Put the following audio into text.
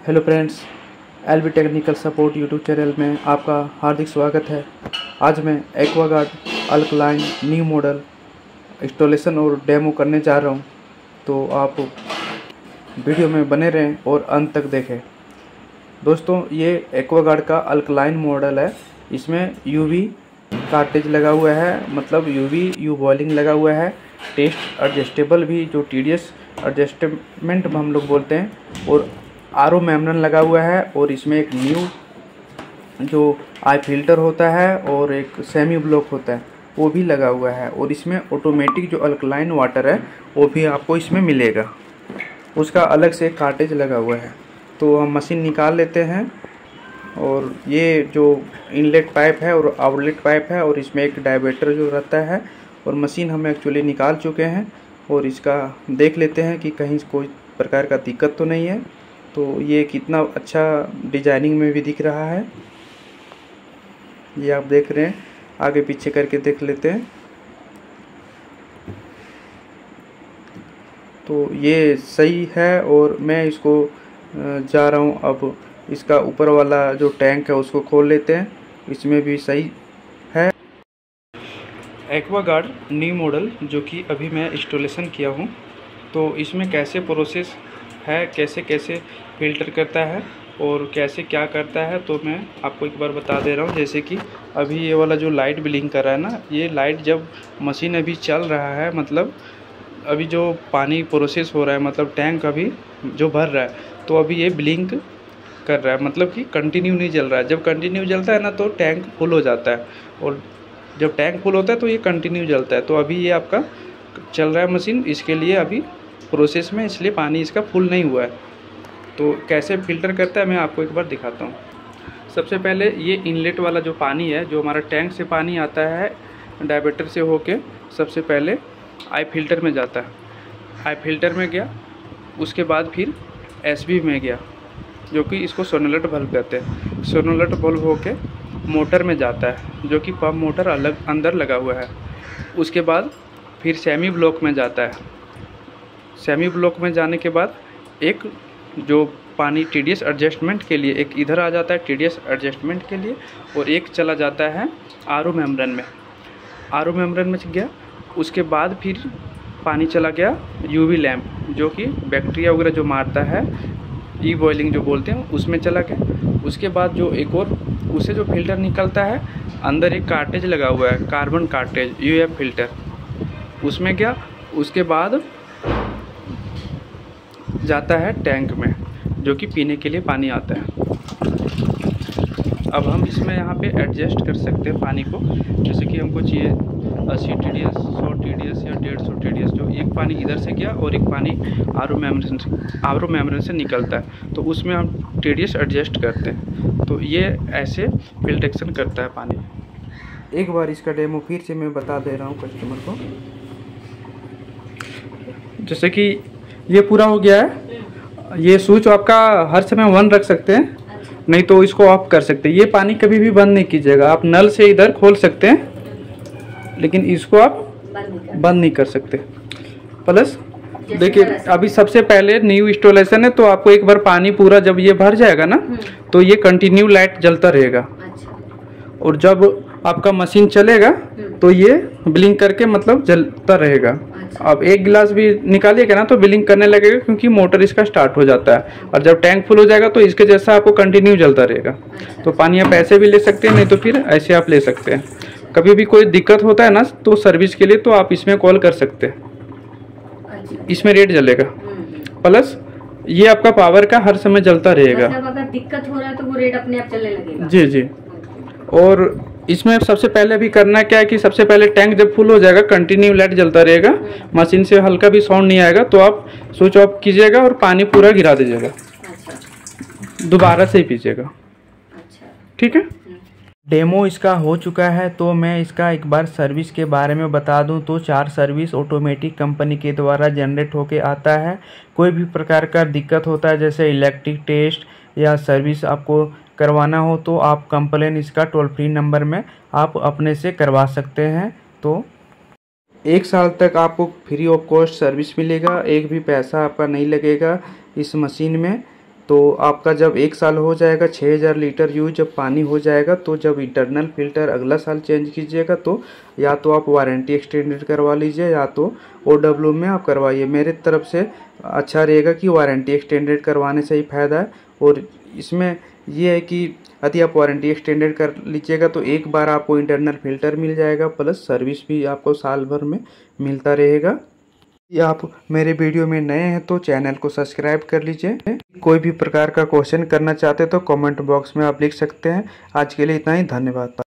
Hello friends, LB technical support YouTube channel में आपका हार्दिक स्वागत है। आज मैं Aquaguard alkaline new model installation और डेमो करने जा रहा हूं, तो आप वीडियो में बने रहें और अंत तक देखें। दोस्तों, ये एक्वागार्ड का अल्कलाइन मॉडल है। इसमें यूवी कार्टेज लगा हुआ है, मतलब यू बॉइलिंग लगा हुआ है। टेस्ट एडजस्टेबल भी, जो TDS एडजस्टमेंट हम लोग बोलते हैं, और RO मेम्ब्रेन लगा हुआ है। और इसमें एक न्यू जो आई फिल्टर होता है और एक सेमी ब्लॉक होता है वो भी लगा हुआ है। और इसमें ऑटोमेटिक जो अल्कलाइन वाटर है वो भी आपको इसमें मिलेगा, उसका अलग से कार्टेज लगा हुआ है। तो हम मशीन निकाल लेते हैं। और ये जो इनलेट पाइप है और आउटलेट पाइप है, और इसमें एक डायवेटर जो रहता है। और मशीन हम एक्चुअली निकाल चुके हैं और इसका देख लेते हैं कि कहीं कोई प्रकार का दिक्कत तो नहीं है। तो ये कितना अच्छा डिजाइनिंग में भी दिख रहा है, ये आप देख रहे हैं। आगे पीछे करके देख लेते हैं। तो ये सही है। और मैं इसको जा रहा हूँ, अब इसका ऊपर वाला जो टैंक है उसको खोल लेते हैं। इसमें भी सही है। एक्वागार्ड न्यू मॉडल जो कि अभी मैं इंस्टॉलेशन किया हूँ, तो इसमें कैसे प्रोसेस है, कैसे कैसे फ़िल्टर करता है और कैसे क्या करता है, तो मैं आपको एक बार बता दे रहा हूँ। जैसे कि अभी ये वाला जो लाइट ब्लिंक कर रहा है ना, ये लाइट जब मशीन अभी चल रहा है, मतलब अभी जो पानी प्रोसेस हो रहा है, मतलब टैंक अभी जो भर रहा है, तो अभी ये ब्लिंक कर रहा है, मतलब कि कंटिन्यू नहीं जल रहा है। जब कंटिन्यू जलता है ना तो टैंक फुल हो जाता है, और जब टैंक फुल होता है तो ये कंटिन्यू जलता है। तो अभी ये आपका चल रहा है मशीन, इसके लिए अभी प्रोसेस में, इसलिए पानी इसका फुल नहीं हुआ है। तो कैसे फ़िल्टर करता है मैं आपको एक बार दिखाता हूँ। सबसे पहले ये इनलेट वाला जो पानी है, जो हमारा टैंक से पानी आता है डायवेटर से होके, सबसे पहले आई फिल्टर में जाता है। आई फिल्टर में गया, उसके बाद फिर SB में गया, जो कि इसको सोनोलेट बल्ब कहते हैं। सोनोलेट बल्ब होके मोटर में जाता है, जो कि पंप मोटर अलग अंदर लगा हुआ है। उसके बाद फिर सेमी ब्लॉक में जाता है। सेमी ब्लॉक में जाने के बाद एक जो पानी TDS एडजस्टमेंट के लिए, एक इधर आ जाता है TDS एडजस्टमेंट के लिए, और एक चला जाता है RO मेम्ब्रेन में। RO मेम्ब्रेन में गया, उसके बाद फिर पानी चला गया UV लैम्प, जो कि बैक्टीरिया वगैरह जो मारता है, ई बॉइलिंग जो बोलते हैं, उसमें चला गया। उसके बाद जो एक और उसे जो फिल्टर निकलता है, अंदर एक कार्टेज लगा हुआ है, कार्बन कार्टेज UF फिल्टर, उसमें गया। उसके बाद जाता है टैंक में, जो कि पीने के लिए पानी आता है। अब हम इसमें यहाँ पे एडजस्ट कर सकते हैं पानी को, जैसे कि हमको चाहिए 80 TDS, 100 TDS या 150 TDS। जो एक पानी इधर से गया और एक पानी RO मेम्ब्रेन से निकलता है, तो उसमें हम TDS एडजस्ट करते हैं। तो ये ऐसे फिल्ट्रेशन करता है पानी। एक बार इसका डेमो फिर से मैं बता दे रहा हूँ कस्टमर को। जैसे कि ये पूरा हो गया है। ये स्विच आपका हर समय 1 रख सकते हैं, नहीं तो इसको ऑफ कर सकते हैं। ये पानी कभी भी बंद नहीं कीजिएगा। आप नल से इधर खोल सकते हैं, लेकिन इसको आप बंद नहीं कर सकते। प्लस देखिए, अभी सबसे पहले न्यू इंस्टॉलेशन है, तो आपको एक बार पानी पूरा जब ये भर जाएगा ना, तो ये कंटिन्यू लाइट जलता रहेगा। और जब आपका मशीन चलेगा तो ये ब्लिंक करके मतलब जलता रहेगा। अब एक गिलास भी निकालिएगा ना तो ब्लिंक करने लगेगा, क्योंकि मोटर इसका स्टार्ट हो जाता है। और जब टैंक फुल हो जाएगा तो इसके जैसा आपको कंटिन्यू जलता रहेगा। तो पानी आप ऐसे भी ले सकते हैं, नहीं तो फिर ऐसे आप ले सकते हैं। कभी भी कोई दिक्कत होता है ना, तो सर्विस के लिए तो आप इसमें कॉल कर सकते हैं। इसमें रेड जलेगा, प्लस ये आपका पावर का हर समय जलता रहेगा। मतलब अगर दिक्कत हो रहा है तो वो रेड अपने आप चलने लगेगा। जी जी। और इसमें सबसे पहले भी करना क्या है कि सबसे पहले टैंक जब फुल हो जाएगा, कंटिन्यू लाइट जलता रहेगा, मशीन से हल्का भी साउंड नहीं आएगा, तो आप स्विच ऑफ कीजिएगा और पानी पूरा गिरा दीजिएगा। दोबारा से ही पीजिएगा। ठीक है। डेमो इसका हो चुका है, तो मैं इसका एक बार सर्विस के बारे में बता दूं तो 4 सर्विस ऑटोमेटिक कंपनी के द्वारा जनरेट होके आता है। कोई भी प्रकार का दिक्कत होता है, जैसे इलेक्ट्रिक टेस्ट या सर्विस आपको करवाना हो, तो आप कंप्लेन इसका टोल फ्री नंबर में आप अपने से करवा सकते हैं। तो 1 साल तक आपको फ्री ऑफ कॉस्ट सर्विस मिलेगा, एक भी पैसा आपका नहीं लगेगा इस मशीन में। तो आपका जब 1 साल हो जाएगा, 6000 लीटर यूज जब पानी हो जाएगा, तो जब इंटरनल फ़िल्टर अगला साल चेंज कीजिएगा तो या तो आप वारंटी एक्सटेंडेड करवा लीजिए या तो OW में आप करवाइए। मेरे तरफ से अच्छा रहेगा कि वारंटी एक्सटेंडेड करवाने से ही फ़ायदा है। और इसमें ये है कि यदि आप वारंटी एक्सटेंडेड कर लीजिएगा तो एक बार आपको इंटरनल फ़िल्टर मिल जाएगा, प्लस सर्विस भी आपको साल भर में मिलता रहेगा। यदि आप मेरे वीडियो में नए हैं तो चैनल को सब्सक्राइब कर लीजिए। कोई भी प्रकार का क्वेश्चन करना चाहते तो कमेंट बॉक्स में आप लिख सकते हैं। आज के लिए इतना ही, धन्यवाद।